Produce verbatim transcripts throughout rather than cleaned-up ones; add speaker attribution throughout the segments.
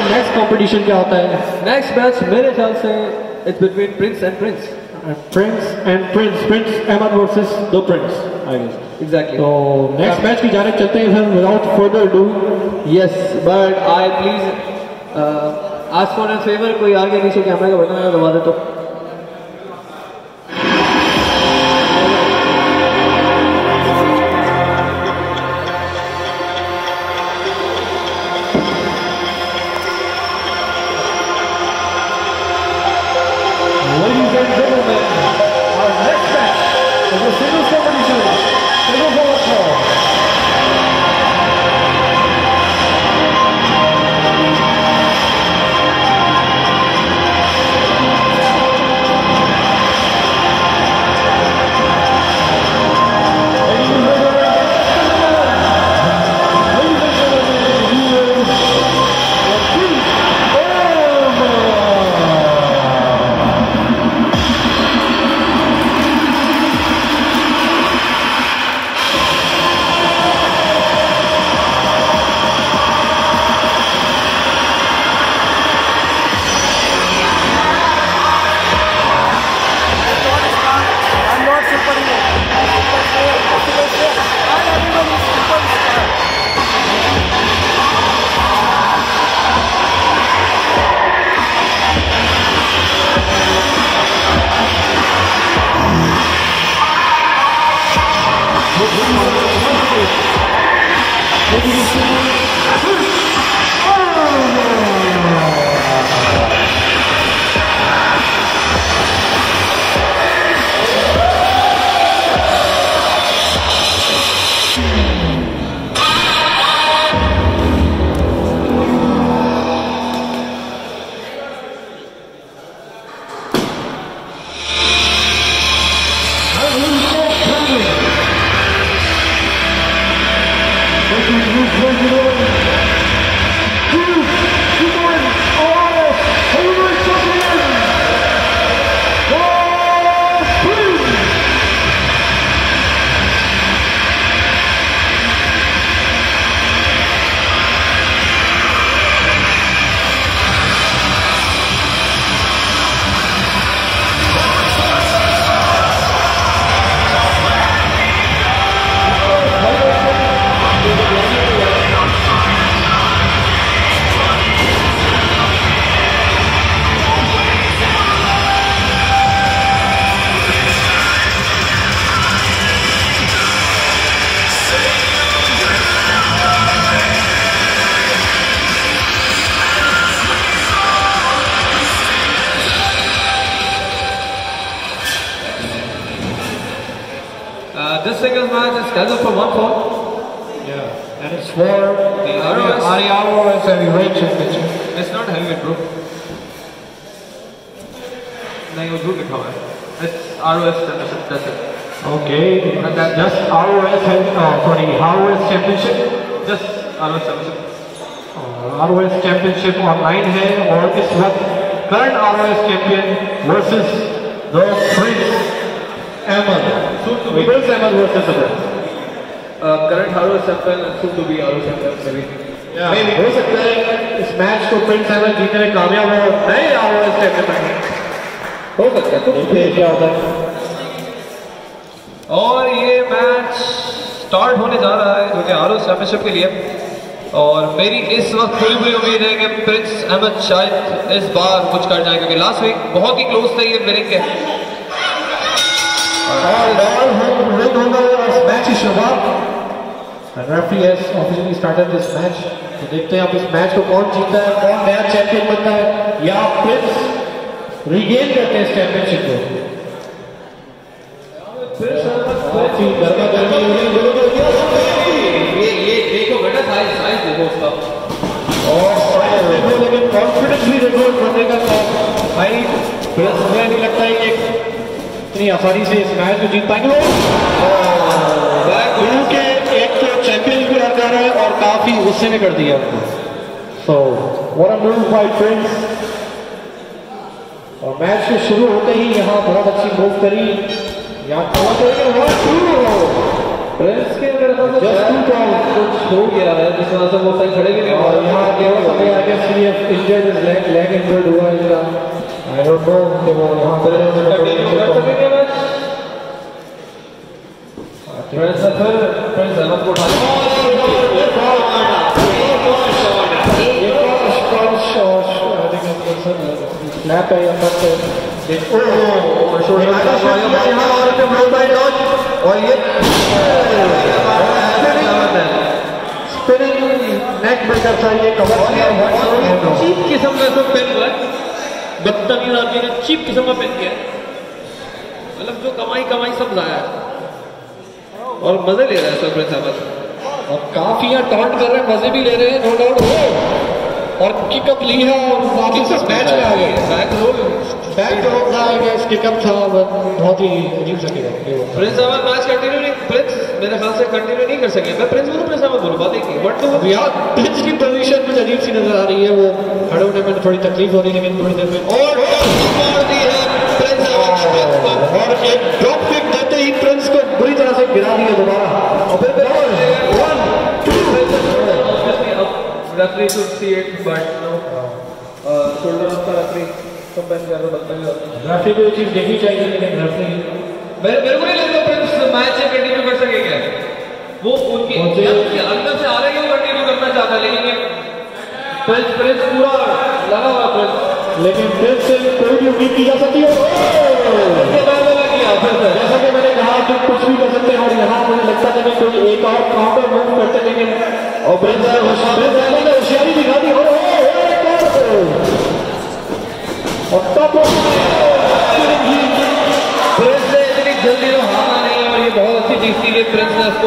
Speaker 1: Next competition क्या होता है?
Speaker 2: नेक्स्ट मैच मेरे ख्याल से it's between Prince and Prince
Speaker 1: Prince and Prince Prince Ahmed versus the Prince I guess
Speaker 2: exactly.
Speaker 1: तो नेक्स्ट मैच की जाने चलते हैं फिर without further do.
Speaker 2: Yes but I please ask for an favour, कोई आगे नीचे कैमरा का बटन दबा दे तो। This singles match is scheduled for one fall.
Speaker 1: Yeah, and it's for the
Speaker 2: R O S.
Speaker 1: R O S Heavyweight Championship.
Speaker 2: It's not heavyweight, bro. नहीं वो झूठ लिखा हुआ है. It's R O S Championship. That's it.
Speaker 1: Okay, and that's just R O S. Uh, sorry, R O S Championship.
Speaker 2: Just R O S Championship.
Speaker 1: R O S Championship online है और इस वक्त current R O S champion versus the Prince Ahmed.
Speaker 2: Soon to be
Speaker 1: Prince Ahmed versus the Prince.
Speaker 2: Uh, current R O S champion and soon to be R O S champion maybe.
Speaker 1: Yeah. Maybe हो सकता है इस match को Prince Ahmad जीतने में कामयाब हो, नए R O S champion बने.
Speaker 2: हो सकता है. तो
Speaker 1: फिर क्या होता है?
Speaker 2: और ये मैच स्टार्ट होने जा रहा है क्योंकि आर ओ एस चैंपियनशिप के लिए, और मेरी इस वक्त पूरी पूरी उम्मीद है कि प्रिंस अहमद शायद इस बार कुछ कर जाए क्योंकि लास्ट वीक बहुत ही क्लोज थे ये मेरे के।
Speaker 1: मैच की शुरुआत referee has officially started this match, तो देखते हैं अब इस मैच को कौन जीतता है, कौन नया चैंपियन बनता है या प्रिंस रिगेन करते हैं इस चैंपियनशिप को। काफी गर्मा गर्मी
Speaker 2: ये ये देखो बेटा साइज साइज देखो उसका,
Speaker 1: और लेकिन कॉन्फिडेंस भी देखो करने का भाई प्लस मुझे नहीं लगता है कि इतनी आसानी से इस मैच को जीत पाएंगे क्योंकि एक तो चैंपियन भी लड़ जा रहा है और काफी गुस्से में कर दिया उनको। So what a move by Prince, और मैच के शुरू होते ही यहाँ बहुत अच्छी मूव करी, यहाँ प्रिंस के मेरे पास Just two counts.
Speaker 2: कुछ हो गया है जिस वजह से वो तक खड़े भी नहीं
Speaker 1: और यहाँ केवल हमें आगे see if injured leg leg injured हुआ इनका. I don't know कि वो यहाँ पर
Speaker 2: कंटिन्यू कर सकेंगे मैच. फ्रेंड्स फिर फ्रेंड्स अहमद को उठा
Speaker 1: स्नैप है यहाँ पर और ये स्पिनिंग नेक ब्रेकर था ये कवर किया.
Speaker 2: चीप किस्म का तो पेन हुआ है. बदतमीज आदमी ने चीप किस्म का पेन किया. मतलब जो कमाई कमाई सब जाया है और मजे ले रहा है सब प्रिंस अहमद.
Speaker 1: और काफी यहाँ टॉन्ट कर रहे हैं, मजे भी ले रहे हैं, नो डाउट. और किकअप ली है और वापस मैच में आ गए.
Speaker 2: बैक रोल
Speaker 1: बैक रोल था, किकअप था, बहुत ही अजीब सा kick up.
Speaker 2: Prince Ahmed match continue नहीं, प्रिंस मेरे ख्याल से कंटिन्यू नहीं कर सके. मैं प्रिंस बोलूं प्रिंस अहमद बोलूं, बात एक ही. बट तो
Speaker 1: यार प्रिंस की पोजीशन कुछ अजीब सी नजर आ रही है. वो खड़े होने में थोड़ी तकलीफ हो रही है, लेकिन थोड़ी देर में
Speaker 2: और मार दी है प्रिंस अहमद को.
Speaker 1: और एक ड्रॉप किक देते ही प्रिंस को बुरी तरह से गिरा दिया दोबारा. और फिर one two.
Speaker 2: Referee should see it but no shoulder of the referee compare कर रहा लगता है.
Speaker 1: रेफरी को ये चीज देखनी चाहिए, लेकिन रेफरी
Speaker 2: मेरे मेरे को नहीं लगता प्रिंस मैच से कंटिन्यू कर सकेंगे. वो उनके अंदर से आ रहे हैं, वो कंटिन्यू करना चाहता है, लेकिन प्रिंस प्रिंस पूरा लगा हुआ प्रिंस.
Speaker 1: लेकिन प्रिंस से कोई भी उम्मीद की जा सकती है. जैसा कि मैंने कहा कि कुछ भी कर सकते हैं, और यहाँ मुझे लगता था कि कोई एक और काउंटर मूव करते, लेकिन और प्रिंस ने होशियारी दिखा दी. और टॉप
Speaker 2: प्रिंस ने इतनी जल्दी तो हारा नहीं है, और ये बहुत अच्छी चीज थी कि प्रिंस ने उसको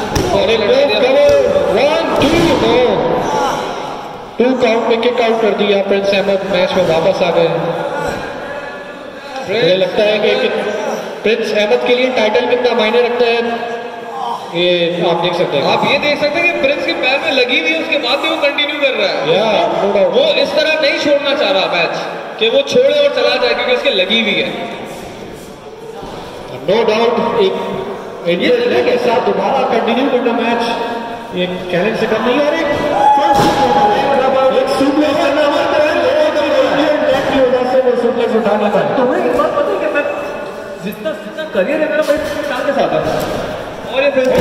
Speaker 1: टू काउंट में किक आउट कर दिया. प्रिंस अहमद मैच में वापस आ गए. मुझे लगता है कि प्रिंस अहमद के लिए टाइटल कितना मायने रखता है ये आप देख सकते हैं.
Speaker 2: आप ये देख सकते हैं कि प्रिंस के पैर में लगी हुई है, उसके बाद भी वो कंटिन्यू कर रहा है.
Speaker 1: या, no doubt.
Speaker 2: वो इस तरह नहीं छोड़ना चाह रहा मैच कि वो छोड़े और चला जाए, क्योंकि उसके लगी हुई है.
Speaker 1: नो डाउट एक इंडिया के साथ दोबारा कंटिन्यू करना मैच एक चैलेंज से कम नहीं. और एक एक सुप्लेक्स करना की वजह से वो सुप्लेक्स उठा नहीं पाए.
Speaker 2: तुम्हें एक बात पता है कि मैं जितना जितना करियर है मेरा मैं स्टार के साथ है. और ये फिर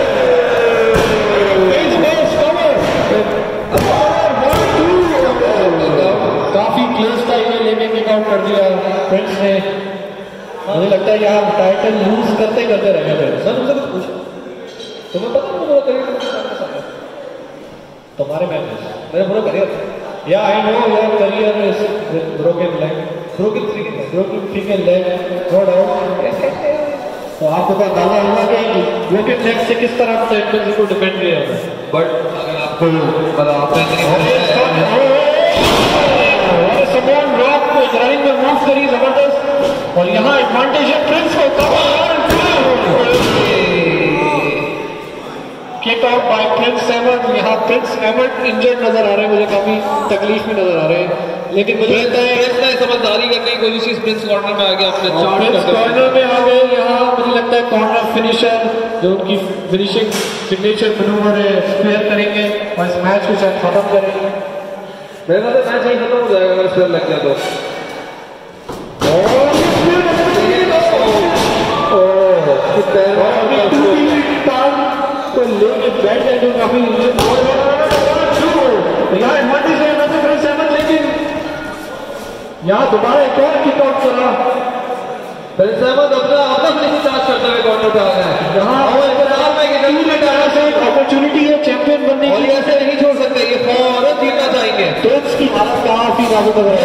Speaker 1: काफी क्लोज था, इन्हें लेके किक आउट कर दिया प्रिंस ने. मुझे लगता है यहाँ टाइटल लूज करते करते रह गए.
Speaker 2: सर मुझे कुछ पूछ, तुम्हें पता है मेरा करियर के साथ है
Speaker 1: तुम्हारे मैच
Speaker 2: मेरा पूरा करियर.
Speaker 1: या I know your career is broken leg,
Speaker 2: broken three
Speaker 1: broken finger leg, no doubt. तो आपको पता अंदाजा होगा कि ब्रोकन लेग से किस तरह से इंडियंस को डिपेंड किया है.
Speaker 2: बट अगर आपको मतलब आपने
Speaker 1: समोन रॉक को रनिंग में मूव करी जबरदस्त. और यहाँ एडवांटेज है प्रिंस को. Kick out by Prince Ahmed. यहाँ प्रिंस अहमद इंजर्ड नजर आ रहे हैं, मुझे काफी तकलीफ में नजर आ रहे हैं, लेकिन मुझे लगता है
Speaker 2: प्रिंस ने समझदारी करने की कोशिश की. प्रिंस कॉर्नर में आ गया, अपने
Speaker 1: प्रिंस कॉर्नर में आ गए. यहाँ मुझे लगता है कॉर्नर फिनिशर जो उनकी फिनिशिंग सिग्नेचर मैनूवर है स्पेयर करेंगे और इस मैच को शायद खत्म करेंगे.
Speaker 2: मेरे ख्याल से मैच यही खत्म हो जाएगा अगर स्पेयर लग गया तो.
Speaker 1: लेके बैठ गए जो काफी यहाँ एडवांटेज है ना प्रिंस अहमद, लेकिन यहाँ दोबारा एक और किक आउट करा.
Speaker 2: प्रिंस अहमद अपना अपना फिनिशिंग चार्ज करते हुए कॉर्नर पे आ गया.
Speaker 1: यहाँ अपॉर्चुनिटी है चैंपियन बनने की.
Speaker 2: ऐसे नहीं छोड़ सकते, ये फौरन जीतना चाहेंगे.
Speaker 1: प्रिंस की हालत काफी नाजुक है.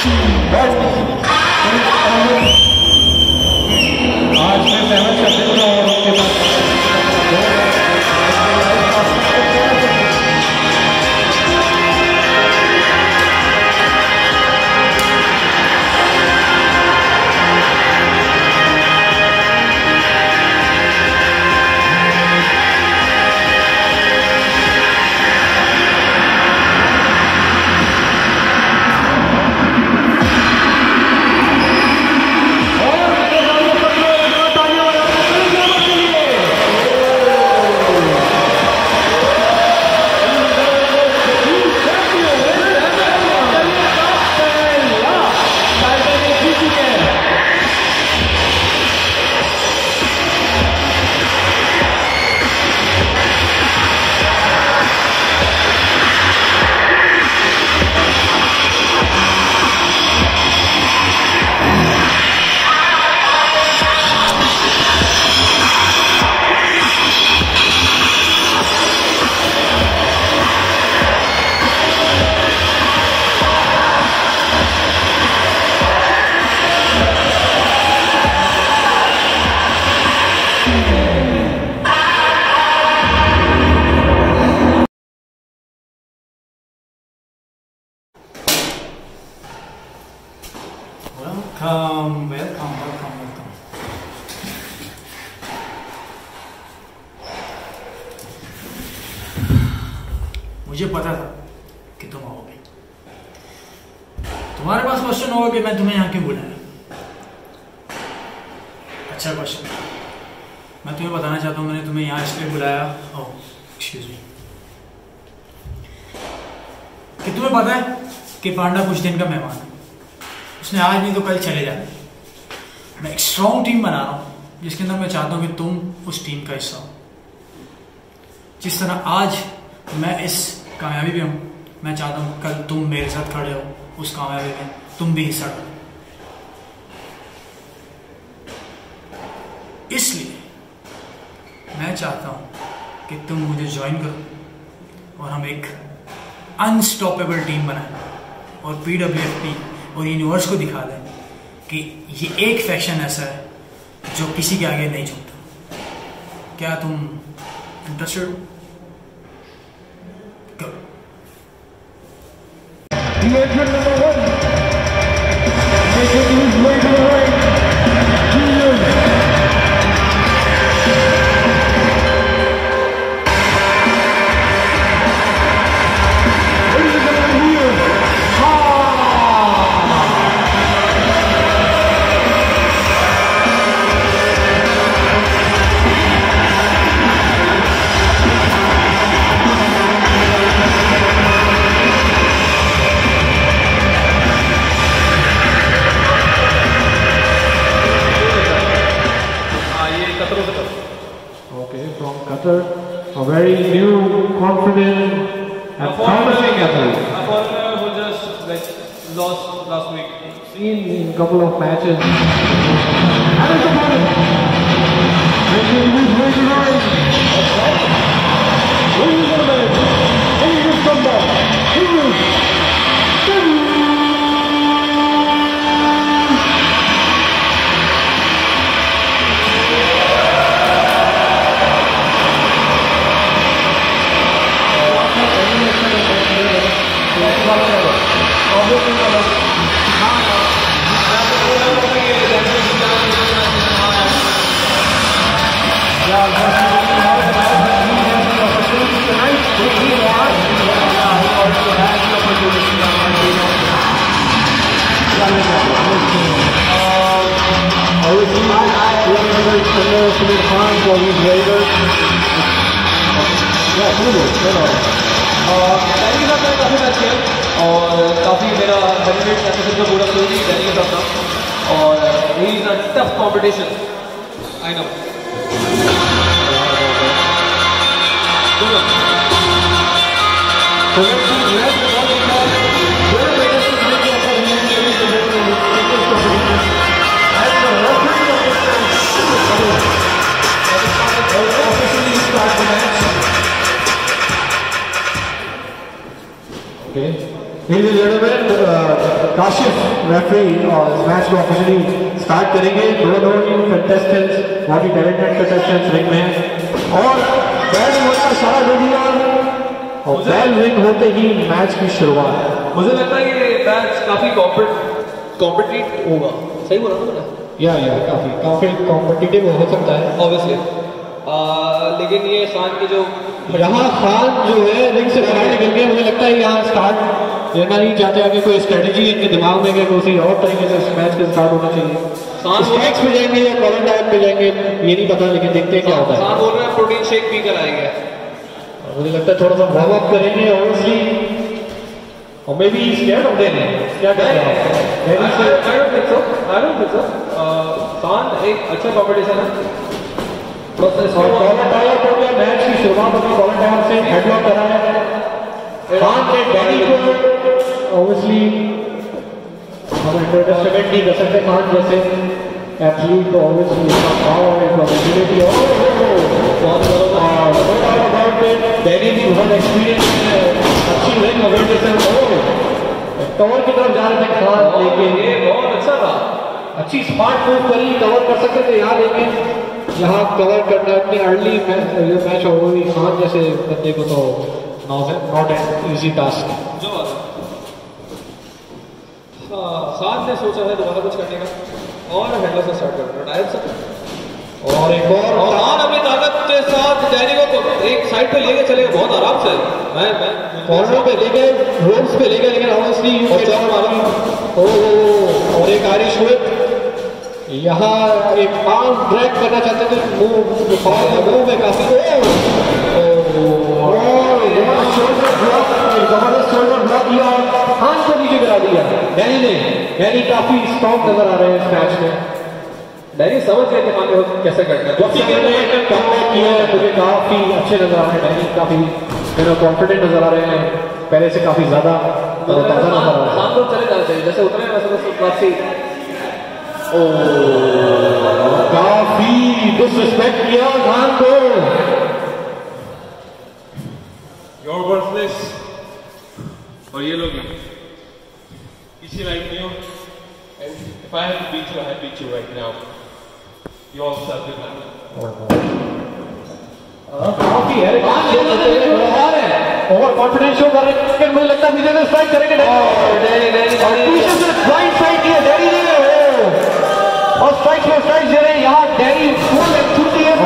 Speaker 1: आज मैं सहमत करते हूँ और उसके बाद
Speaker 3: Welcome, welcome, welcome, welcome. मुझे पता था कि तुम आओगे। तुम्हारे पास क्वेश्चन होगा कि मैं तुम्हें यहाँ क्यों बुलाया। अच्छा क्वेश्चन। मैं तुम्हें बताना चाहता हूँ मैंने तुम्हें यहाँ इसलिए बुलाया। Oh excuse me. कि तुम्हें पता है कि पांडा कुछ दिन का मेहमान है। उसने आज नहीं तो कल चले जाना। मैं एक स्ट्रॉन्ग टीम बना रहा हूँ जिसके अंदर मैं चाहता हूँ कि तुम उस टीम का हिस्सा हो। जिस तरह आज मैं इस कामयाबी में हूँ, मैं चाहता हूँ कल तुम मेरे साथ खड़े हो उस कामयाबी में, तुम भी हिस्सा लो। इसलिए मैं चाहता हूँ कि तुम मुझे ज्वाइन करो और हम एक अनस्टॉपेबल टीम बनाएं और पीडब्ल्यूएफपी और यूनिवर्स को दिखा दें कि ये एक फैक्शन ऐसा है जो किसी के आगे नहीं झुकता। क्या तुम इंटरेस्टेड हो?
Speaker 1: A very new, confident, and promising athlete.
Speaker 2: A foreigner who just like lost last week.
Speaker 1: Seen in a couple of matches. And it's a moment. Making his way to the ring. Ladies and gentlemen, ladies and gentlemen, he is
Speaker 2: काफी match किया और काफी मेरा heavyweight episode का पूरा close ही Danny के साथ था और he is a tough competition I know
Speaker 1: Okay. Ladies and gentlemen, uh, Kashif referee और इस मैच को ऑफिशियली स्टार्ट करेंगे। दोनों कंटेस्टेंट्स बहुत ही टैलेंटेड कंटेस्टेंट्स रिंग में हैं और बैल होने का इशारा दे दिया और बैल रिंग होते ही मैच की शुरुआत।
Speaker 2: मुझे लगता है कि मैच काफी कॉम्पिटिटिव होगा। सही बोला ना मैंने?
Speaker 1: या या काफी काफी कॉम्पिटिटिव हो सकता है
Speaker 2: ऑब्वियसली, लेकिन ये खान की जो
Speaker 1: यहाँ खान जो है रिंग से बाहर निकल गए। मुझे लगता है यहाँ स्टार्ट लेना नहीं चाहते आगे कोई स्ट्रेटेजी इनके दिमाग में किसी और तरीके से इस मैच के स्टार्ट होना चाहिए। स्ट्राइक्स पे जाएंगे या कॉलर टाइम पे जाएंगे ये नहीं पता, लेकिन देखते हैं क्या होता है।
Speaker 2: खान बोल रहे हैं प्रोटीन शेक पी कर आएंगे।
Speaker 1: मुझे लगता है थोड़ा सा वार्म अप करेंगे ऑब्वियसली और may be scared of them. क्या कह रहे हैं?
Speaker 2: खान एक अच्छा कॉम्पिटिशन है।
Speaker 1: और कॉलर टाइम हो गया, मैच की शुरुआत होगी कॉलर टाइम से हेडलॉक करा है खान ने डैनी को। ऑब्वियसली हम अंडरएस्टिमेट नहीं कर सकते खान जैसे एथलीट को। ऑब्वियसली इसका पावर है, प्रोबेबिलिटी और डैनी भी बहुत एक्सपीरियंस है, अच्छी रिंग अवेयरनेस है। कवर की तरफ जा रहे थे खान, लेकिन
Speaker 2: ये बहुत अच्छा था,
Speaker 1: अच्छी स्मार्ट मूव करी, कवर कर सकते थे यहाँ, लेकिन यहाँ कवर करना इतनी अर्ली मैच हो गई खान जैसे बंदे को तो नॉट एन इजी टास्क।
Speaker 2: जो बात खान ने सोचा है दोबारा कुछ करने का और हेडलर से स्टार्ट करना डायरेक्ट से
Speaker 1: और एक और
Speaker 2: और खान अपनी ताकत के साथ डैनी को एक साइड पे लेके चलेगा बहुत आराम से। मैं मैं
Speaker 1: कॉर्नर पे लेके रोड्स पे लेके, लेकिन ऑब्वियसली यू के डाउन मारा। ओ और एक आयरिश व्हिप यहाँ एक आर्म ड्रैग करना चाहते थे, मूव मूव में काफी शोल्डर ब्लॉक, जबरदस्त शोल्डर ब्लॉक किया, हाथ को नीचे गिरा दिया डैनी ने। डैनी काफी स्ट्रॉन्ग नजर आ रहे हैं इस मैच में।
Speaker 2: डैनी समझ गए थे खान को कैसे करना है।
Speaker 1: कमबैक किया है, मुझे काफी अच्छे नजर आ रहे हैं डैनी, काफी कॉन्फिडेंट नजर आ रहे हैं, पहले से काफी ज्यादा नजर आ रहा है।
Speaker 2: खान को चले जाना चाहिए, जैसे उतरे वैसे बस वापसी।
Speaker 1: काफी डिसरिस्पेक्ट किया खान को।
Speaker 4: You're worthless और ये लोग किसी लाइक नहीं हो। If I had to beat you, I had beat you right now. You all suck it now.
Speaker 1: काफी है ओवर कॉन्फिडेंस शो कर रहे हैं। मुझे लगता है विजय ने स्ट्राइक करेंगे पीछे से स्ट्राइक स्ट्राइक किया डैनी ने और स्ट्राइक में स्ट्राइक दे रहे हैं यहाँ डैनी फुल छुट्टी है।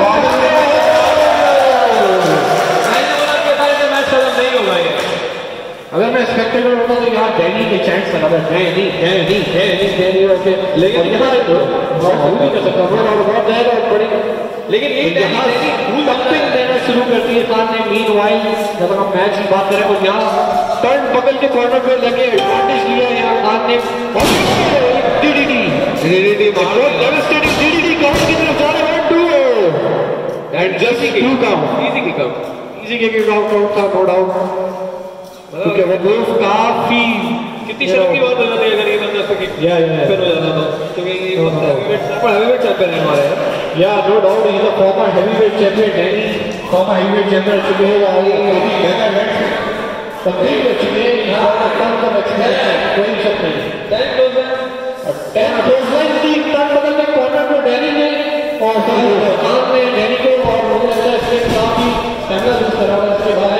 Speaker 2: मैच खत्म नहीं होगा ये।
Speaker 1: अगर मैं स्पेक्टेटर होता तो यहाँ डैनी के चांस लगा था, Danny Danny Danny Danny okay, लेकिन यहाँ बहुत नहीं कर सकता और बहुत जाएगा बड़ी।
Speaker 2: लेकिन ये
Speaker 1: यहाँ समथिंग देना शुरू कर दिए खान ने। मीनवाइल जब हम मैच की बात करें तो यहाँ टर्न पकड़ के कॉर्नर पे लगे, एडवांटेज लिया यहाँ खान ने। डीडीटी डीडीटी मारो, डेवास्टेटिंग डीडीटी काउंट की तरफ जा रहे हैं। Two and just two count,
Speaker 2: easy kick out,
Speaker 1: easy kick out था नो डाउट। क्योंकि वो मूव काफी
Speaker 2: कितनी शर्म की बात हो जाती है अगर ये बंदा फिर
Speaker 1: या या
Speaker 2: फिर हो जाता तो, क्योंकि ये बंदा हैवीवेट चैंपियन है हमारे यार।
Speaker 1: या no doubt is a former heavyweight champion Danny, former heavyweight champion चुके हैं और काफी बेहतर मैच तकरीर कर चुके हैं। यहाँ पर टर्न का एक्सपीरियंस है, कोई शक नहीं।
Speaker 2: टेन क्लोज
Speaker 1: टेन क्लोज तीन टर्न बदल के कॉर्नर को डैनी ने और खान ने डैनी को, और मुझे लगता है इसके काफी स्टैमिना यूज करा है इसके बाद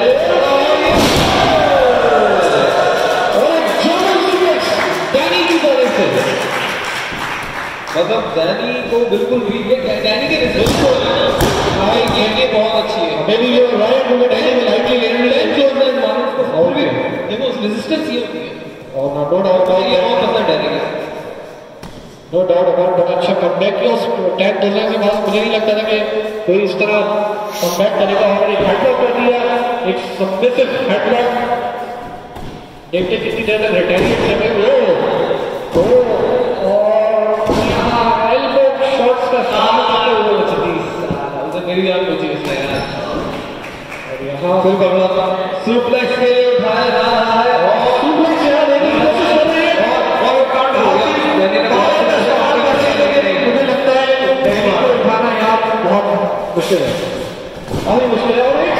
Speaker 2: मतलब डैनी को बिल्कुल भी डैनी के रिजल्ट को भाई ये बहुत अच्छी है।
Speaker 1: Maybe you are right, मुझे डैनी में लाइटली लेने
Speaker 2: टेन क्लोज में मानो उसको और भी देखो रेजिस्टेंस ये होती है
Speaker 1: और नो डाउट
Speaker 2: ये बहुत पसंद है डैनी का,
Speaker 1: नो डाउट अबाउट बड़ा अच्छा कमबैक किया उस टैग डलने के बाद। मुझे नहीं लगता था कि कोई इस तरह कमबैक करेगा और एक हेडलॉक कर दिया, एक सबमिसिव हेडलॉक। देखते कितनी देर तक रिटेलिएट कर रहे हो। तो और यहाँ एल्बो शॉट्स का सामना करते हुए चली
Speaker 2: उधर मेरी याद पहुंची इसने यार।
Speaker 1: और यहाँ
Speaker 2: फिर बगला था सुप्लेक्स के लिए उठाया जा रहा है
Speaker 1: और सुप्लेक्स यहाँ देने की कोशिश कर रहे हैं
Speaker 2: और काउंट हो गया। डैनी ने
Speaker 1: मुझे लगता है डैनी को उठाना यहाँ बहुत मुश्किल है, काफी मुश्किल है। और एक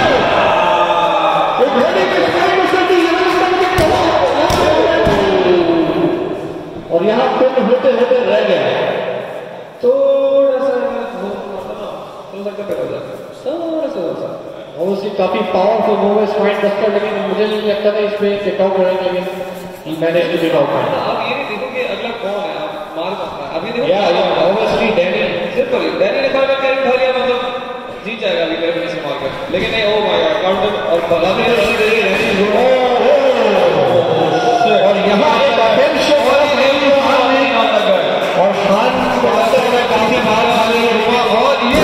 Speaker 1: एक घड़ी के स्ट्राइक हो सकती है। और यहाँ पिन होते होते रह गया,
Speaker 2: थोड़ा सा हो सकता है, थोड़ा सा
Speaker 1: और उसकी काफी पावरफुल मूव है स्पाइन बस्टर, लेकिन मुझे नहीं लगता था इसमें किक आउट करेंगे, लेकिन मैंने इसको किक आउट किया।
Speaker 2: आप ये नहीं देखो कि अगला कौन है, आप मार सकते हैं। अभी देखो
Speaker 1: या या ऑब्वियसली डैनी,
Speaker 2: सिंपल डैनी ने कहा कैरी उठा लिया, मतलब जीत जाएगा अभी कैरी से मार कर, लेकिन नहीं, ओ माय गॉड काउंटर और बगा में रही रही रही
Speaker 1: और यहाँ एक फिर शो और खान काफी मार आ रही है
Speaker 2: और ये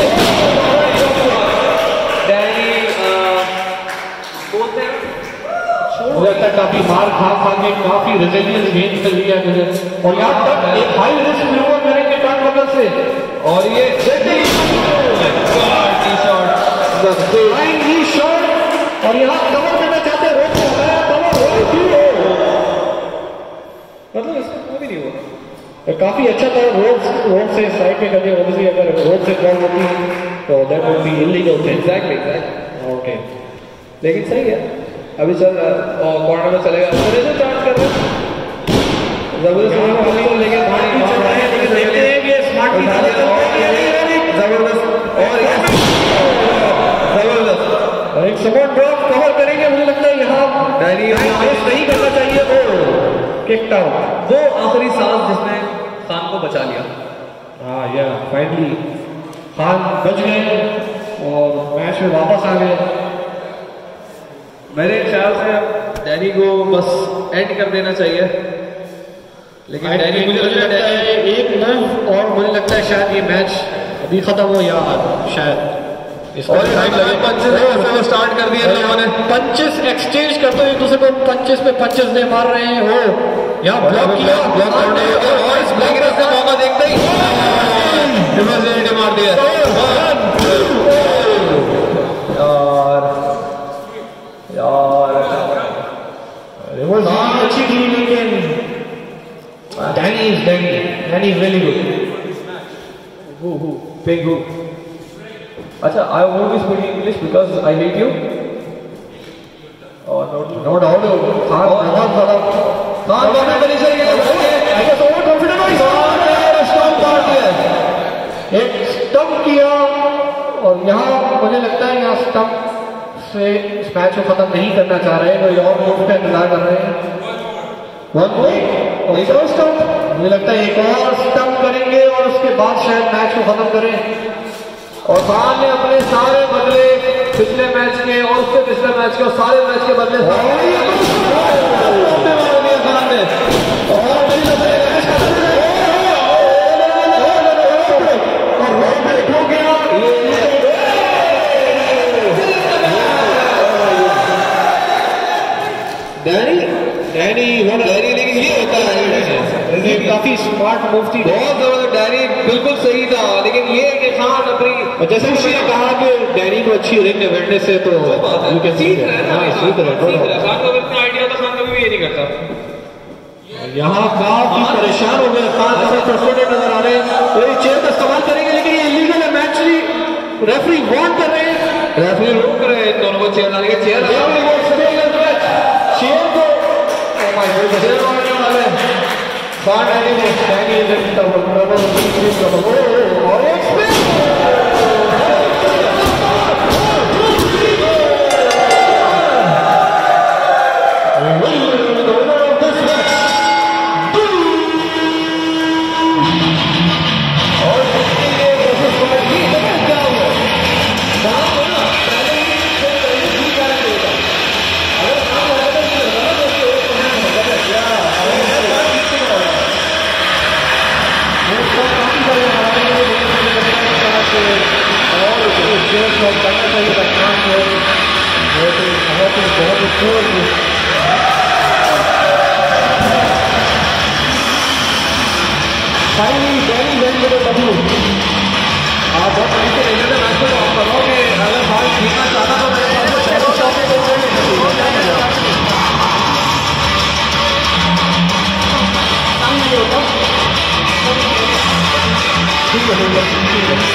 Speaker 2: डैनी बोलते हैं
Speaker 1: मुझे लगता है काफी मार खा खा के काफी रेजिलियंस गेन कर लिया मुझे, और यहाँ तक एक हाई रिस्क मैनूवर करेंगे टर्न बगल से,
Speaker 2: और ये
Speaker 1: टी शॉट और यहाँ कवर करना चाहते हैं, रोक है कवर,
Speaker 2: मतलब इसका भी नहीं हुआ,
Speaker 1: काफी अच्छा था। रोड रोड से साइड पे करके, ऑब्वियसली अगर रोड से ड्रॉ होती तो that would be illegal thing.
Speaker 2: Exactly exactly
Speaker 1: okay,
Speaker 2: लेकिन सही है, अभी चल कॉर्नर में चलेगा, फिर से चार्ज कर रहे हैं जबरदस्त होने को, लेकिन भाई चल रहे हैं, लेकिन देखते हैं कि स्मार्ट की जबरदस्त और जबरदस्त
Speaker 1: और एक सपोर्ट ड्रॉप कवर करेंगे, मुझे लगता है यहाँ
Speaker 2: डैनी
Speaker 1: नहीं करना चाहिए, वो किक आउट,
Speaker 2: वो आखिरी सांस जिसने खान को बचा लिया।
Speaker 1: हाँ या फाइनली खान बच गए और मैच में वापस आ गए।
Speaker 2: मेरे ख्याल से डैनी को बस एंड कर देना चाहिए, लेकिन डैनी मुझे लगता है
Speaker 1: एक मूव और मुझे लगता है शायद ये मैच अभी खत्म हो, या शायद
Speaker 2: इसको टाइम लगे। पंचेस स्टार्ट कर दिए लोगों ने,
Speaker 1: पंचेस एक्सचेंज करते हुए एक दूसरे को पंचेस पे पंचेस दे मार रहे हैं, वो यहाँ ब्लॉक किया,
Speaker 2: ब्लॉक करने और इस ब्लैक से मौका देखते ही डिफेंस मार दिया यार यार
Speaker 1: अच्छी थी, लेकिन Danny is Danny Danny is really good.
Speaker 2: Who who big who? अच्छा, I won't be speaking English because I hate you. और
Speaker 1: नो डाउट खान बहुत बड़ा
Speaker 2: खान दोनों पोजीशन के लिए
Speaker 1: आई गेस ओवर कॉन्फिडेंट है,
Speaker 2: स्टॉप मार दिया,
Speaker 1: एक स्टंप किया, और यहाँ मुझे लगता है यहाँ स्टंप से इस मैच को खत्म नहीं करना चाह रहे हैं, कोई और मूव का इंतजार कर रहे हैं। वन एक और स्टंप, मुझे लगता है एक और स्टंप करेंगे और उसके बाद शायद मैच को खत्म करें।
Speaker 2: और खान ने अपने सारे बदले पिछले मैच के और उससे पिछले मैच के और सारे मैच के बदले खान ने
Speaker 1: डैनी डैनी डैनी लेकिन ये होता है काफी स्मार्ट मूव थी,
Speaker 2: बहुत जबरदस्त। डैनी बिल्कुल सही था, लेकिन ये कि खान अपनी
Speaker 1: जैसे किसी ने कहा कि डैनी को अच्छी रिंग अवेयरनेस है, तो यू कैन सीख रहे हैं, सीख रहे हैं।
Speaker 2: खान को इतना आइडिया था, खान कभी भी ये नहीं करता।
Speaker 1: यहाँ काफी परेशान हो गए, खान काफी फ्रस्ट्रेटेड नजर आ रहे हैं, तो ये चेयर का इस्तेमाल करेंगे, लेकिन ये इलीगल है, मैच रेफरी वार्न कर रहे हैं,
Speaker 2: रेफरी रोक रहे हैं दोनों को चेयर लाने के, चेयर
Speaker 1: चेयर को चेयर मारने वाले खान डैनी ने डैनी और एक फाइनली डैनी डैनी को बदलू आप बहुत तरीके से लेते मैच को आप करोगे, अगर भारत जीतना चाहता तो मेरे पास तो शॉट है, ठीक है ठीक है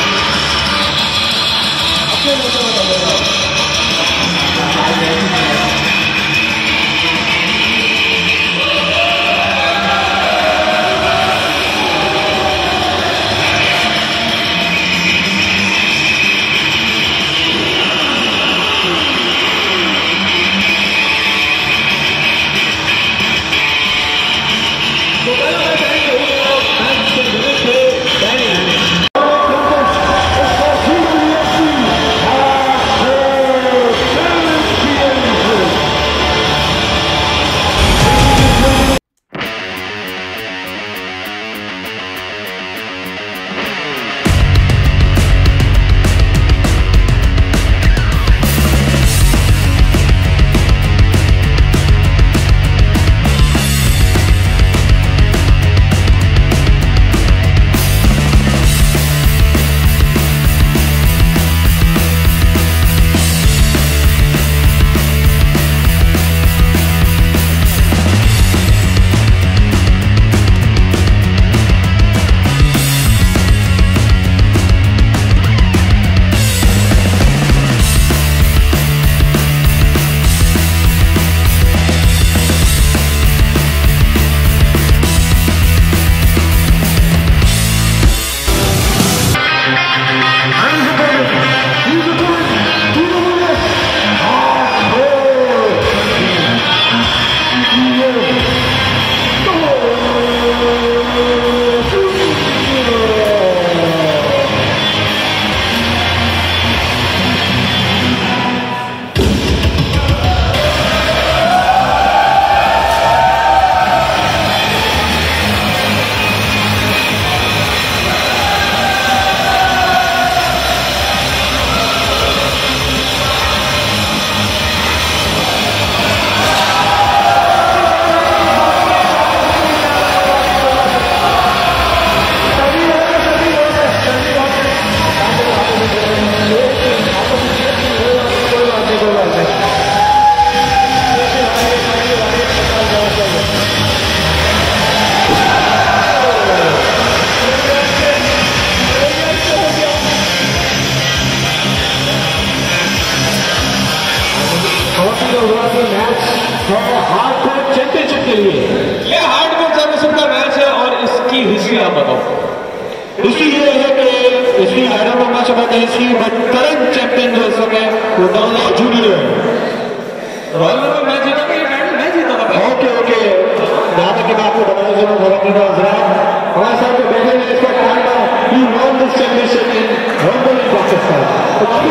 Speaker 1: obviously I don't know much about the history, but current champion जो इस समय वो Don junior
Speaker 2: royal rumble match जीता था, ये टाइटल मैं जीता था।
Speaker 1: ओके ओके यहाँ तक कि मैं आपको बताना चाहूँ थोड़ा अपना जरा हमारे साथ जो बैठे हैं इसका टाइम था he won this championship in Rumble in Pakistan। तो काफी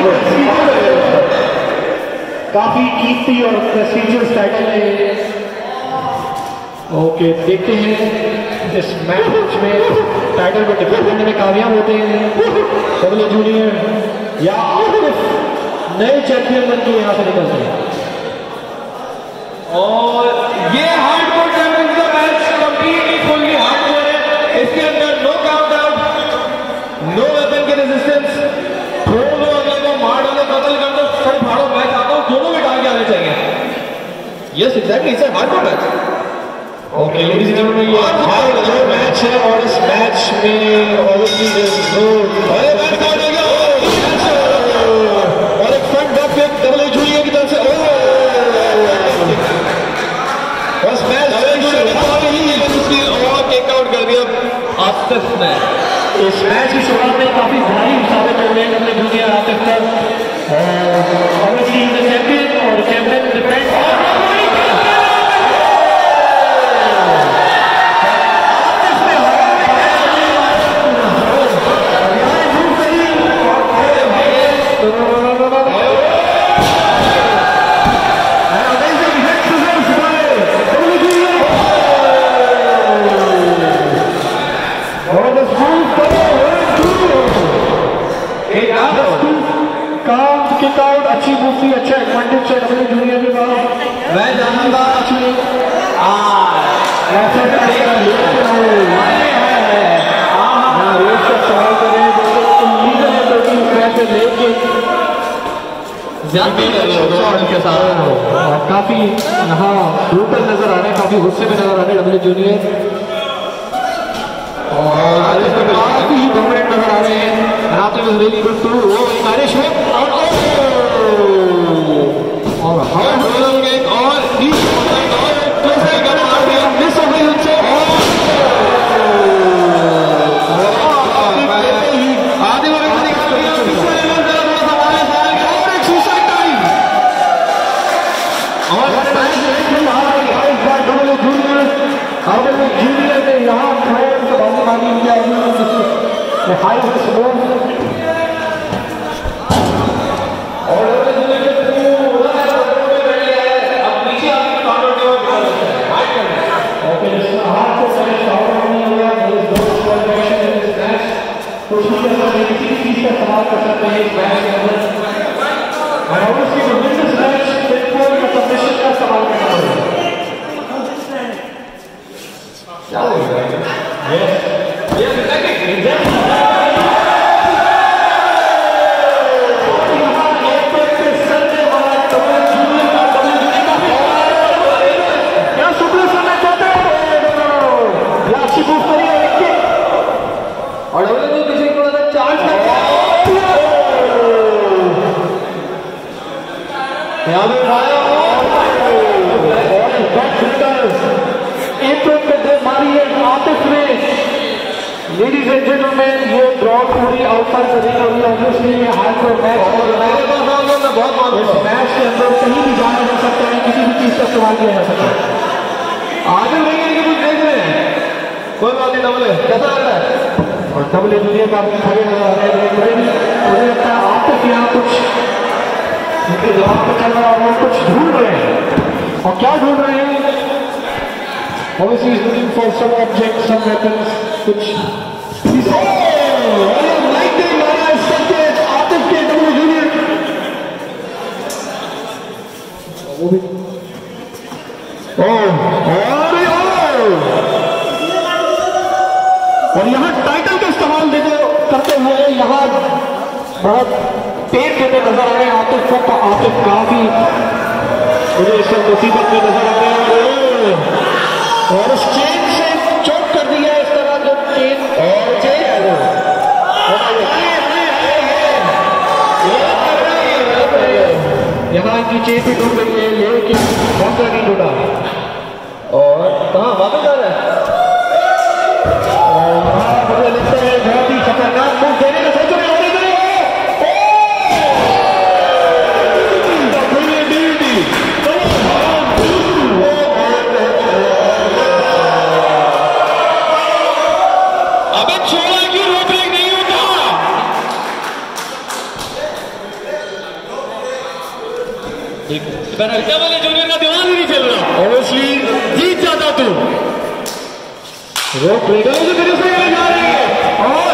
Speaker 1: काफी कीमती और प्रेस्टीजियस टाइटल है। ओके देखते हैं इस मैच में टाइटल को डिफेंड करने में कामयाब होते हैं डब्ल्यू जूनियर या नए चैंपियन बन के यहाँ से निकलते हैं।
Speaker 2: और ये हार्डकोर चैंपियन का मैच कंप्लीटली फुल्ली हार्डकोर है। इसके अंदर no count out, no weapon की रेजिस्टेंस, थोड़ा लो अगले को मार डालो, कत्ल कर दो, सब फाड़ो। मैं चाहता हूँ दोनों भी टारगेट आने चाहिए।
Speaker 1: Yes exactly it's a hardcore match. Okay ladies and gentleman ये हार्डकोर मैच है और इस मैच में ऑब्वियसली देयर इज नो
Speaker 2: अरे मैच स्टार्ट हो गया
Speaker 1: और एक front back kick W junior की तरफ से बस मैच
Speaker 2: और टेक आउट कर दिया आतिफ ने।
Speaker 1: इस मैच की शुरुआत में काफी भारी साबित हो गए डब्ल्यू जूनियर आतिफ पर ऑब्वियसली द चैंपियन और चैंपियन डिफेंड अच्छी मूवी अच्छा एडवांटेज है डब्ल्यू जूनियर के पास।
Speaker 2: मैं जानूंगा
Speaker 1: एक्चुअली सवाल करें लेके
Speaker 2: के साथ
Speaker 1: काफी यहाँ ब्रूटल नजर आ रहे हैं, काफी गुस्से में नजर आ रहे हैं डब्ल्यू जूनियर और काफी डोमिनेट नजर आ रहे हैं। Arthur was really good too. Oh, Irish whip और और हार्ड रोलर किक और नीच पॉइंट और क्लोज किक का मार दिया मिस हो गई उनसे आधे ओवर में निकाल दिया पिछले लेवल पे थोड़ा सा वाले साल और एक सुसाइड टाइम और मैच में हार गया इस बार डब्ल्यू जूनियर डब्ल्यू जूनियर ने यहाँ खड़े होकर बाजी मारी है The highest move
Speaker 2: और डब्ल्यू जूनियर के पूरा रोड पे बैठ गया है। अब पीछे आके काउंटर के बाद हाइट करना है।
Speaker 1: ओके इसमें हाथ को सही काउंटर नहीं हुआ ये दो डायरेक्शन इन दिस मैच कुछ भी कर किसी भी चीज का इस्तेमाल कर सकते हैं इस मैच के अंदर और obviously to win this match बिल्कुल का सबमिशन का इस्तेमाल करना पड़ेगा। क्या हो रहा है यस
Speaker 2: ये एग्जैक्टली और डब्ल्यू ने किसी को थोड़ा चार्ज किया
Speaker 1: यहाँ पे उठाया एप्रन पे दे मारी है आतिफ ने। लेडीज एंड जेंटलमैन ये ड्रॉ पूरी आउटसाइड से नहीं हुई ऑब्वियसली ये हार्डकोर मैच
Speaker 2: और मेरे पास आ गया मैं बहुत मानूं
Speaker 1: इस मैच के अंदर कहीं भी जाना जा सकता है किसी भी चीज का इस्तेमाल किया जा सकता है।
Speaker 2: आगे रहेंगे कि कुछ देख रहे हैं कोई बात नहीं। डब्ल्यू कैसा लग रहा है
Speaker 1: और डब्ल्यू जूनियर का खड़े नजर आ रहे हैं मुझे मुझे लगता है आतिफ यहाँ कुछ उनके दिमाग में चल रहा है और कुछ ढूंढ रहे हैं और क्या ढूंढ रहे हैं obviously he's looking for some objects some weapons कुछ he's oh lightning मारा इस सबके आतिफ के डब्ल्यू जूनियर वो भी oh अरे oh और यहाँ टाइटल का इस्तेमाल देखो करते हुए यहाँ बहुत पेट देते नजर आ रहे हैं आतिफ को तो आतिफ काफी मुझे इस मुसीबत में नजर आ रहे हैं और उस चेन से चोट कर दिया इस तरह जो चेन और चेन यहाँ की चेन भी टूट गई है लेकिन मौका नहीं टूटा
Speaker 2: और कहाँ वापस आ रहा है
Speaker 1: मुझे लगता है बहुत ही खतरनाक मूव देने का सोच रहे
Speaker 4: अबे छोड़ा क्यों, रो ब्रेक नहीं होता। डब्ल्यू जूनियर का दिमाग ही नहीं चल रहा।
Speaker 1: ऑब्वियसली जीत जाता तू। रोक ब्रेक जा रही है और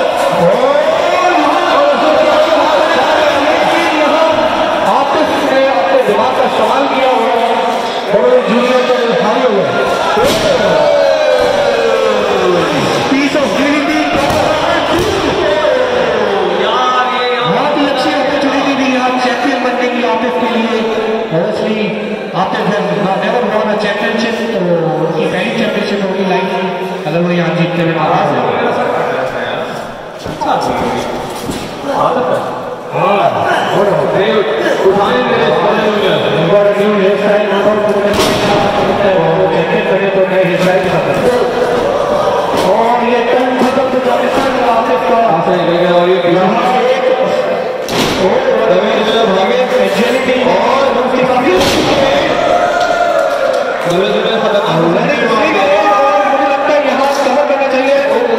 Speaker 1: आपने अपने दिमाग का इस्तेमाल किया हुआ और जूनियर को हारे हुए पीस ऑफ यूनिटी। बहुत ही अच्छी अपॉर्चुनिटी दी आप चैंपियन बनने की आतिफ के लिए। ऑब्वियसली आतिफ है नेवर वॉन अ चैंपियनशिप, तो उनकी पहली चैंपियनशिप होगी लाइफ में अगर वो यहाँ जीतते हुए आता है। और ये टर्न खत्म तो पाकिस्तान का आतिफ का और ये भागे एजेलिटी और मुझे लगता है यहाँ कवर करना चाहिए।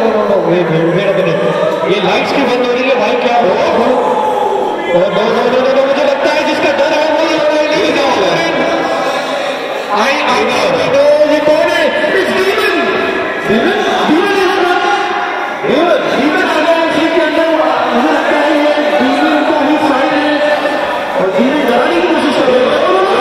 Speaker 1: ये लाइट्स की बंद हो रही है भाई, क्या हो? और दो दो दो दो मुझे लगता है जिसका डर है वही आई आई नो ये कौन है? It's demon. Demon demon demon demon आ गया उसी के अंदर। मुझे लगता है ये डीमन का ही साइड है और डीमन डराने की कोशिश कर रहे हैं।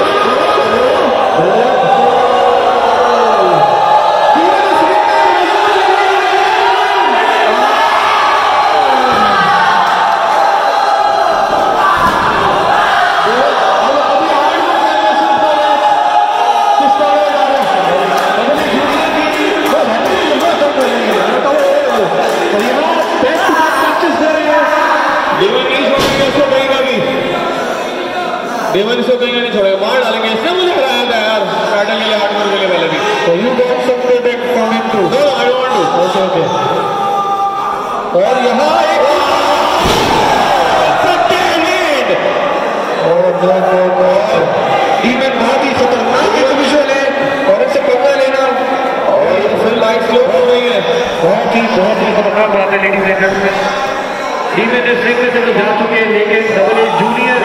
Speaker 4: डेमन इसको कहीं नहीं छोड़ेगा, मार डालेंगे। इसने मुझे हराया था यार टाइटल के लिए, हार्डकोर के लिए पहले भी।
Speaker 1: So you want something back from him too?
Speaker 4: No, I don't want to.
Speaker 1: Okay, okay. और यहाँ एक और डीमन बहुत ही खतरनाक इंडिविजुअल है और इससे पंगा लेना
Speaker 4: और फिर लाइट स्लो हो गई है।
Speaker 1: बहुत ही बहुत ही खतरनाक बात है। लेडीज एंड जेंटलमैन, डीमन इस रिंग में से तो जा चुके हैं लेकिन W junior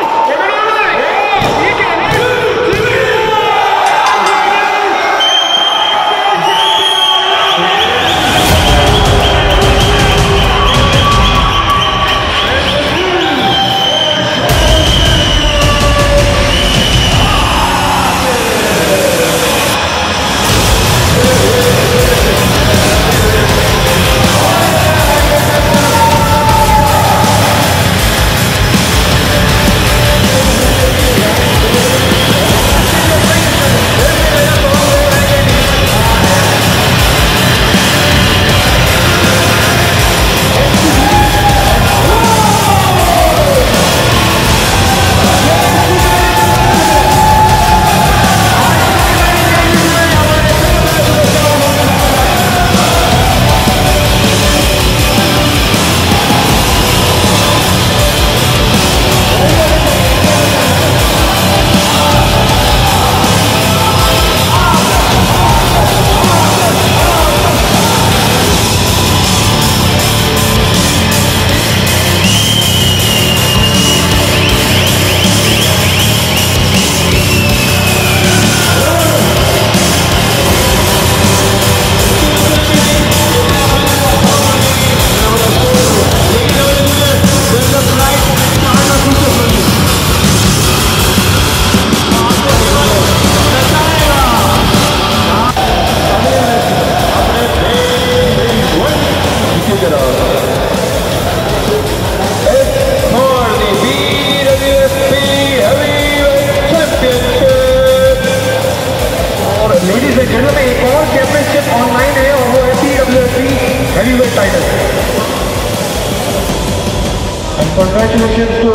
Speaker 1: Congratulations to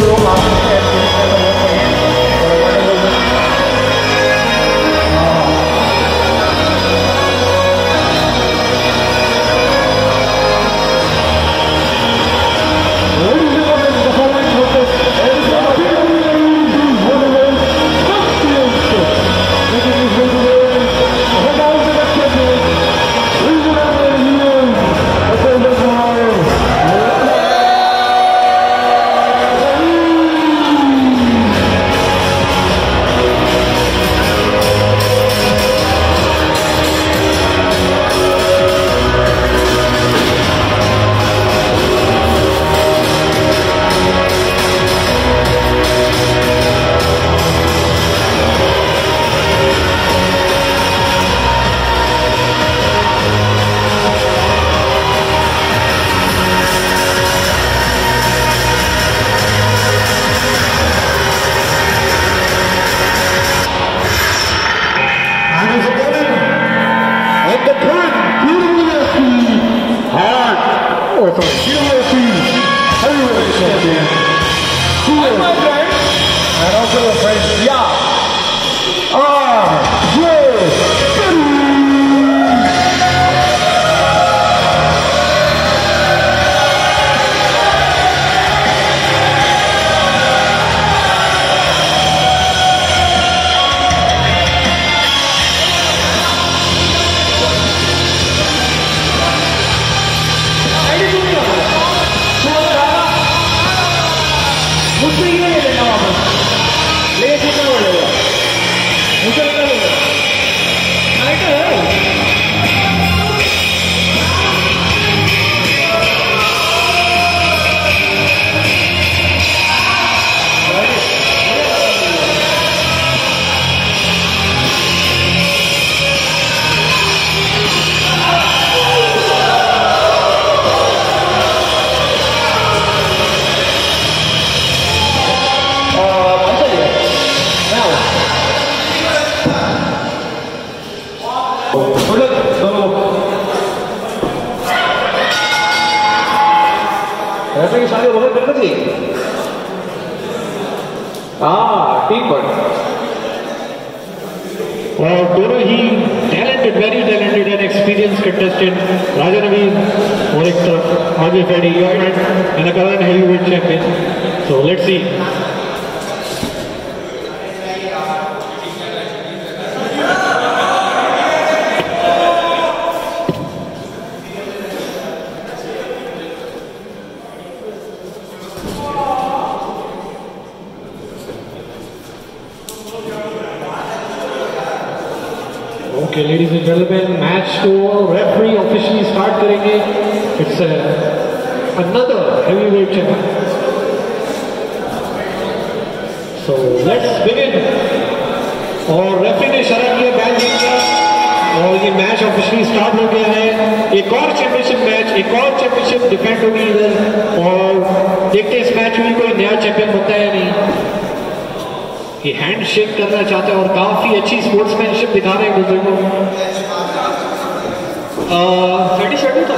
Speaker 1: Thank you. sorry, U F C heavyweight champion, and my friend, and also your friend, yeah, R J Petty. मुझसे ये नहीं लेना वापस, ले कितना बोलेगा, मुझे लेना लेगा, आइटा है।
Speaker 2: रेफरी के सारे ओवर कर दी। हाँ, टीम पर।
Speaker 1: और दोनों ही talented, very talented and experience contestant Raja Naveen और एक तरफ आगे फेडी योर and the current heavyweight champion. So let's see. Okay, ladies and gentlemen, match को referee officially start करेंगे. It's a, another heavyweight champion. So let's begin. और referee ने इशारा किया मैच जीत गया और ये मैच ऑफिशियली स्टार्ट हो गया है. एक और चैंपियनशिप मैच, एक और चैंपियनशिप डिफेंड होगी इधर और देखते हैं इस मैच में कोई नया चैंपियन बनता है या नहीं. ये हैंड शेक करना चाहते हैं और काफी अच्छी स्पोर्ट्समैनशिप दिखा रहे हैं दूसरे को. थर्टी शर्ट था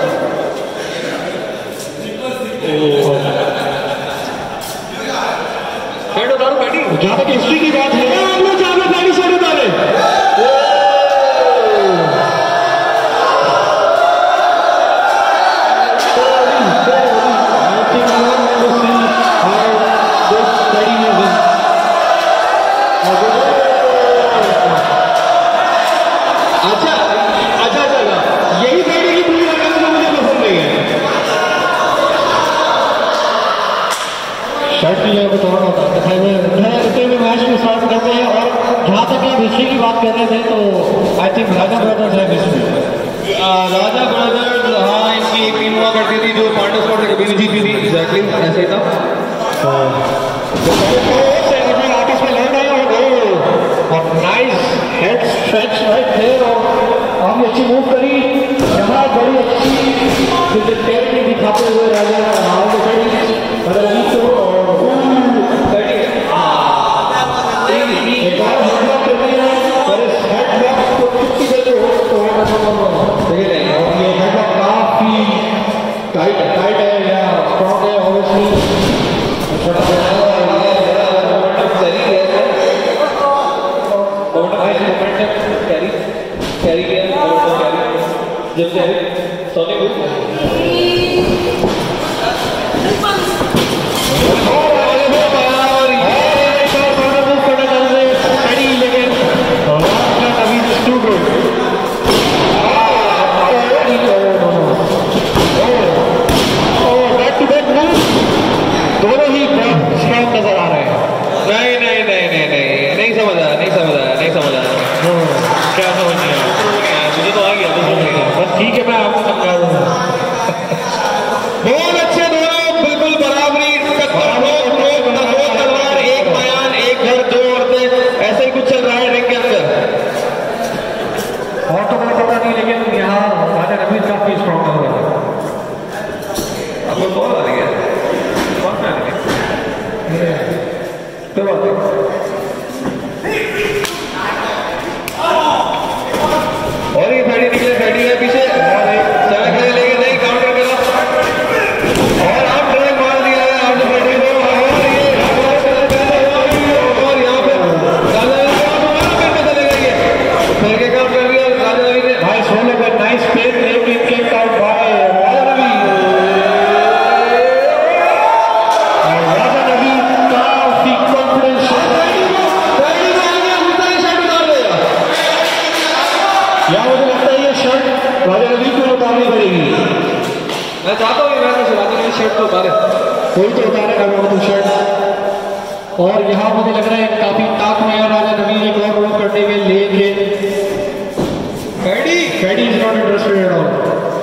Speaker 1: शर्ट उतारो बैठी जहाँ तक हिस्ट्री की बात है लोग जहाँ तक बैठी शर्ट उतारे. शर्ट की जगह तो होता है में मैच में स्टार्ट करते हैं और जहाँ तक आप हिस्ट्री की बात कर रहे थे तो आई थिंक राजा ब्रदर्स है हिस्ट्री.
Speaker 2: राजा ब्रदर्स, हाँ, इनकी एक टीम हुआ करती थी जो पार्टनर स्पॉट से कभी नहीं जीती थी. एग्जैक्टली ऐसे ही था.
Speaker 1: आर्टिस्ट में लड़ रहे और nice head stretch right there और काफी अच्छी मूव करी. यहाँ बड़ी अच्छी टेक्निक दिखाते हुए राजा टाइट टाइट है या स्ट्रॉन्ग है ऑब्वियसली. कैरी कैरी किया जब से सोने को दोनों ही स्ट्रॉन्ग नजर आ रहे हैं.
Speaker 2: नहीं नहीं नहीं नहीं नहीं नहीं समझ आया नहीं समझ आया नहीं समझ आया.
Speaker 1: क्या समझ नहीं आया?
Speaker 2: मुझे तो आ गया
Speaker 1: बस ठीक है मैं आपको समझा दूंगा.
Speaker 2: बहुत अच्छे दोनों बिल्कुल बराबरी टक्कर.
Speaker 1: कोई तो उतारेगा वो तो शर्ट। और यहाँ मुझे लग रहा है काफी ताक में है राजा नवीन एक और मूव करने के लिए। Fady Fady is not interested at all.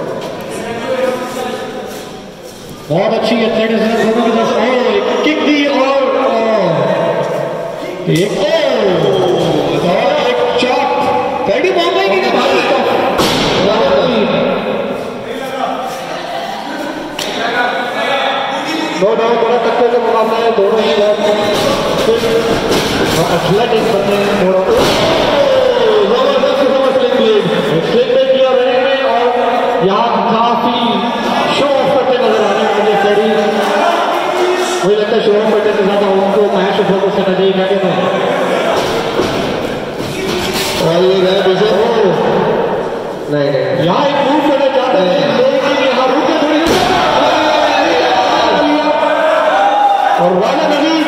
Speaker 1: बहुत अच्छी एथलेटिक्स है दोनों की तरफ से। किक दी और एक और एक चॉप। फैडी मार रही कि भाई नो डाउट बड़ा टक्कर का मुकाबला है। दोनों ही बहुत एथलेटिक बंदे हैं दोनों। जबरदस्त स्लिप लेग स्लिप लेग किया मैंने और यहाँ काफी शो ऑफ करते नजर आ रहे हैं मुझे फैडी। मुझे लगता है शो ऑफ करने से ज्यादा उनको मैच पर फोकस करना चाहिए क्या कहते हैं। और ये गए पीछे नहीं नहीं यहाँ एक मूव करना चाहते हैं लेकिन यहाँ रुके थोड़ी और राजा नवीन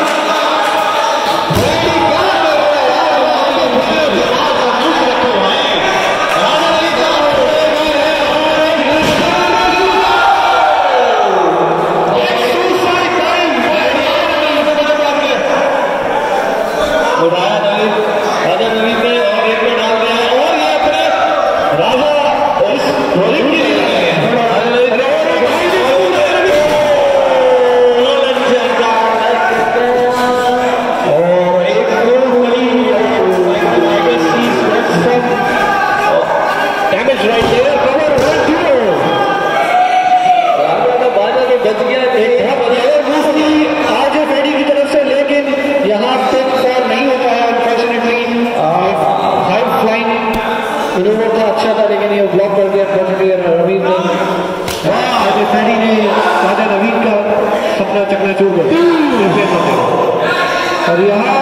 Speaker 1: अच्छा था लेकिन ये ब्लॉक कर दिया रवीन ने। राजा फैडी ने राजा नवीन का सपना चकनाचूर कर दिया। और यहाँ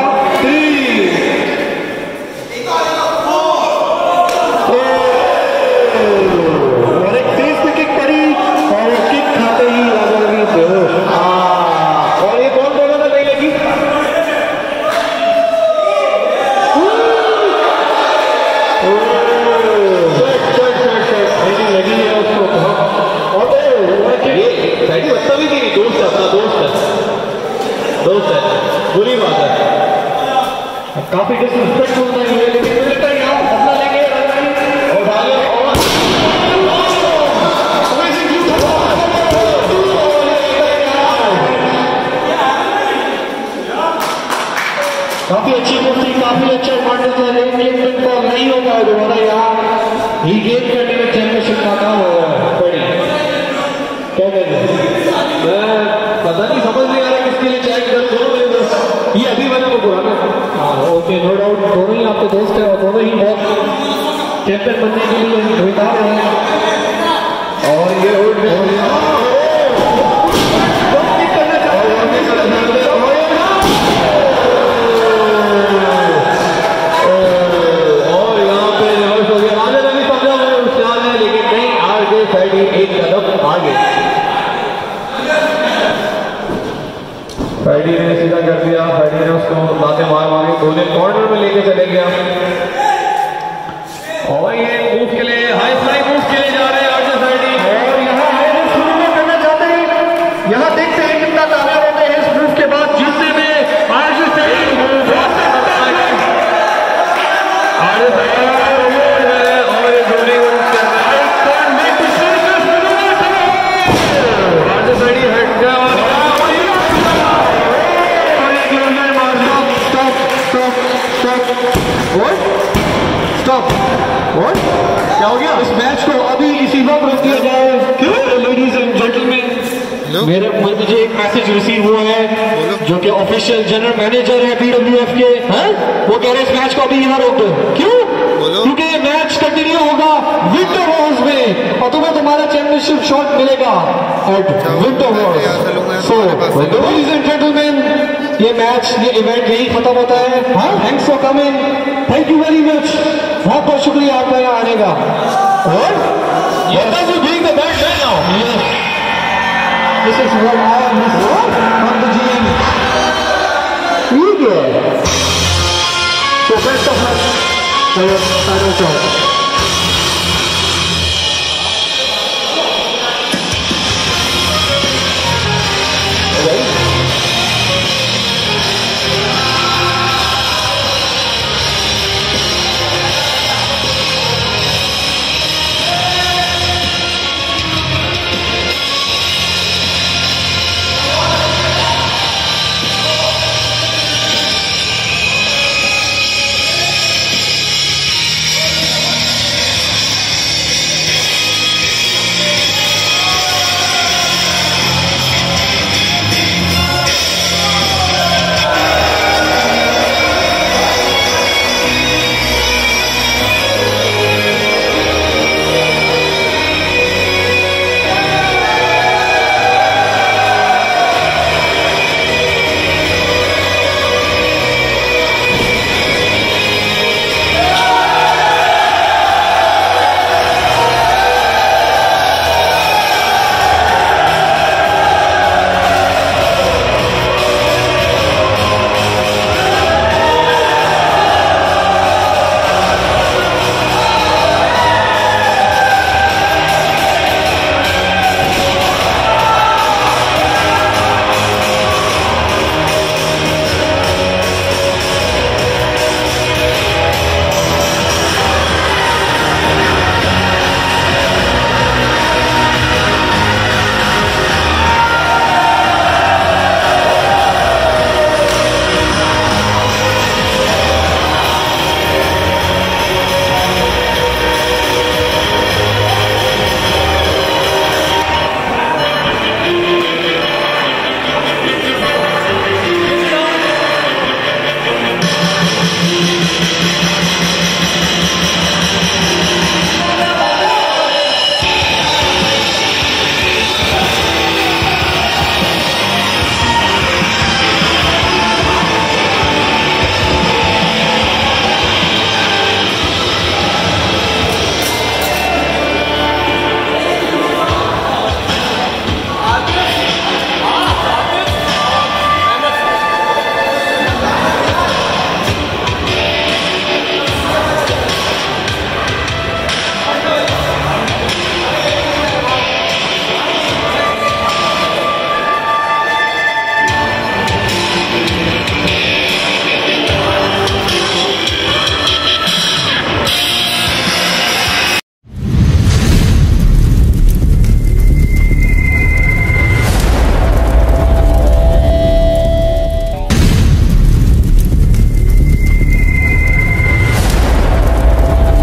Speaker 1: और एक तेज पे किक पड़ी और किक खाते ही राजा नवीन बेहोश। और ये कौन बोला था नहीं लगी लगी है उसको। और ये फैडी बता भी नहीं दोस्त है अपना दोस्त है दोस्त है बुरी बात है। काफी डिसरिस्पेक्टफुल है ये लेकिन मुझे लगता है यहाँ बदला लेंगे और डाले और काफी अच्छी कुर्सी काफी अच्छा एडवांटेज है लेकिन नहीं होगा दोबारा यहाँ ही गेम करने में चैंपियनशिप नाकाम हो गया है। क्या कहते हैं मैं पता नहीं समझ नहीं आ रहा किसके लिए चाहे दोनों मेरे दोस्त ये अभी मैंने को बुरा हाँ ओके नो डाउट दोनों ही आपके दोस्त हैं और दोनों ही बहुत चैंपियन बनने के लिए बेकार हैं। और ये एक कदम आगे फैडी ने सीधा कर दिया। फैडी ने उसको लाते मार मार के गोले कॉर्नर में लेके चले गया और ये मूव के लिए हाई फ्लाई मूव के लिए जा रहे हैं आरजे फैडी। और यहाँ हाई रिस्क शुरू करना चाहते हैं। यहाँ देखते हैं कितना कामयाब होते हैं इस मूव के बाद जीतने में आरजे फैडी। आरजे फैडी और ये जोड़ी क्या हो गया इस मैच को अभी इसी वक्त रोक दिया जाए। लेडीज एंड जेंटलमैन मेरे मुझे एक मैसेज रिसीव हुआ है जो कि ऑफिशियल जनरल मैनेजर है पीडब्ल्यूएफ के हैं वो कह रहे हैं इस मैच को अभी यहाँ रोक दो। क्यों? क्योंकि ये मैच कंटिन्यू होगा विंटर वॉर्स में और तुम्हें तुम्हारा चैंपियनशिप शॉट मिलेगा at winter wars. So ladies and gentleman ये मैच ये इवेंट यही खत्म होता है। हाँ thanks for coming thank you very much बहुत बहुत शुक्रिया आपका यहाँ आने का। और ये does you being the best right now? Yes. This is what I am from the G M. Really good. So best of luck for your final show.